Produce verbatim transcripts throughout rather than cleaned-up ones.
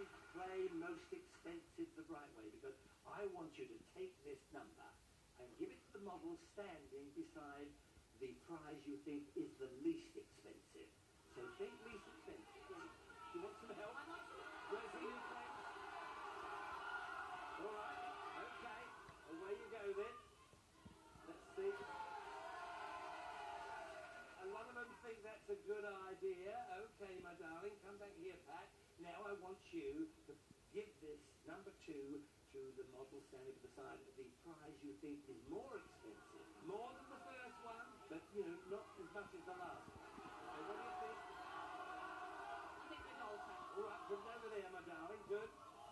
always play most expensive the right way, because I want you to take this number and give it to the model standing beside the prize you think is the least expensive. So think least expensive. Do you want some help? Where's the new friend? All right, okay. Away you go then. Let's see. A lot of them think that's a good idea. Okay, my darling, come back here, Pat. Now I want you to give this number two to the model standing beside the prize you think is more expensive. More than the first one, but, you know, not as much as the last one. So what do you think? I think the Volta. All right, put it over there, my darling. Good.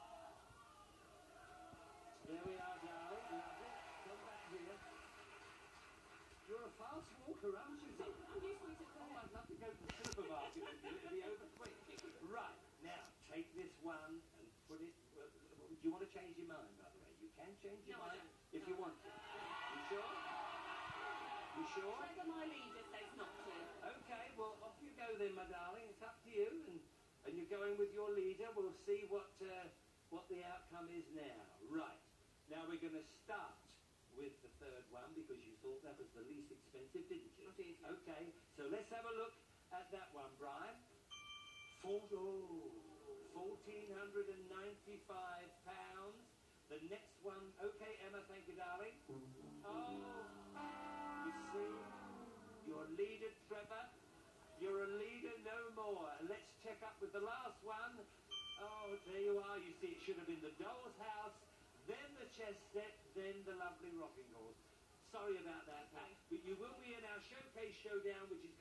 There we are, darling. Lovely. Come back here. You're a fast walker, aren't you? I'm usually to Oh, I'd love to go to the supermarket with you. It'll be over quick. Right, now, take this one and put it... Uh, do you want to change your mind, by the way? You can change your No, I mind don't. if No. you want to. You sure? You sure? Whether my leader says not to. Okay, well, off you go then, my darling. It's up to you. And, and you're going with your leader. We'll see what, uh, what the outcome is now. Right. Now we're going to start with the third one, because you thought that was the least expensive, didn't you? I did. Okay, so let's have a look at that one, Brian. Four, oh, fourteen ninety-five pounds. The next one, okay, Emma, thank you, darling. Oh, you see, your leader, Trevor. You're a leader no more. Let's check up with the last one. Oh, there you are. You see, it should have been the doll's house, then the chess set, then the lovely rocking horse. Sorry about that, Pat. But you will be in our showcase showdown, which is